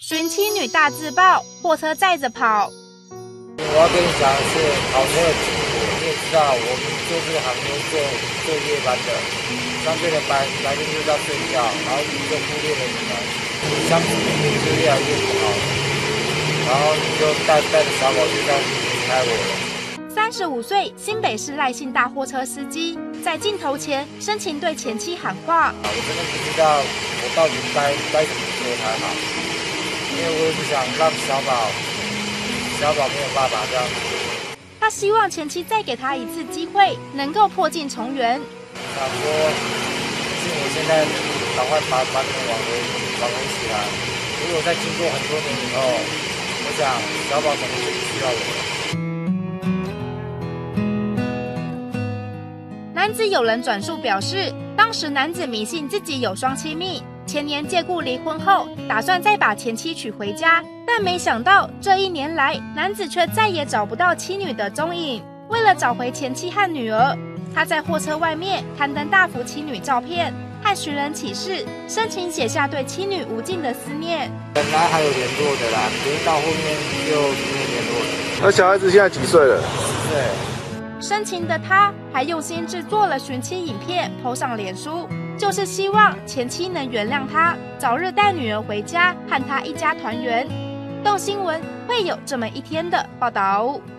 寻妻女大自爆，货车载着跑。 我要跟你讲的是，跑车很辛苦，你也知道，我们做这个行业做夜班的，相对的白天就是要睡觉，然后你就忽略了你们相处的品质越来越不好，然后你就带着小宝就这样离开我了。 35岁新北市赖姓大货车司机，在镜头前深情对前妻喊话： 我真的不知道我到底该怎么说才好，因为我也不想让小宝没有爸爸这样子。 他希望前妻再给他一次机会，能够破镜重圆。 想说，是我现在赶快把你们挽回起来。如果在经过很多年以后，我想小宝可能就不需要我了。 男子有人转述表示，当时男子迷信自己有双妻蜜，前年借故离婚后，打算再把前妻娶回家，但没想到这1年来，男子却再也找不到妻女的踪影。为了找回前妻和女儿，他在货车外面刊登大幅妻女照片，和寻人启事，深情写下对妻女无尽的思念。 本来还有联络的啦，可是到后面就没联络了。 那小孩子现在几岁了 ？10岁。 深情的他还用心制作了寻妻影片，po上脸书，就是希望前妻能原谅他，早日带女儿回家，和他一家团圆。动新闻会有这么一天的报道。